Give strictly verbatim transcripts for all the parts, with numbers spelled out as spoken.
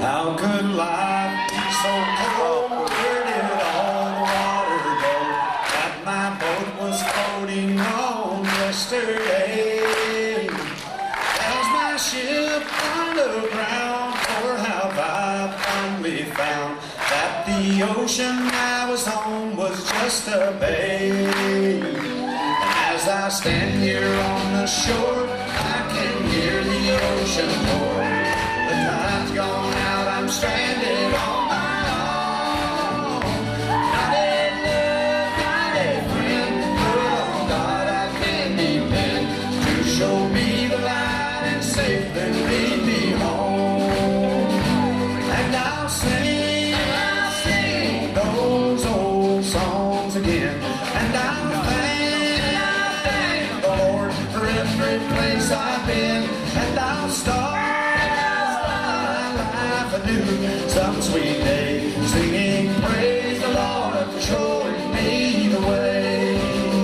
How could life be so cold? Where did all the water go that my boat was floating on yesterday? How's my ship underground? Or have I finally found that the ocean I was on was just a bay? And as I stand here on the shore, I can hear the ocean roar. The tide's gone out, I'm stranded on my own. Not a love, not a friend, but on God I can depend to show me the light and safely lead me home. And I'll sing, I'll sing those old songs again, and I'll thank, I'll thank the Lord for every place I've been, and I'll start some sweet day, singing praise the Lord for showing me the way.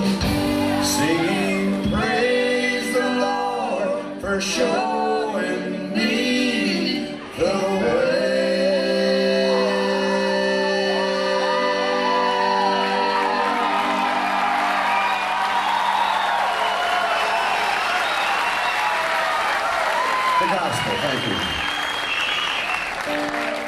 Singing praise the Lord for showing me the way. The gospel, thank you.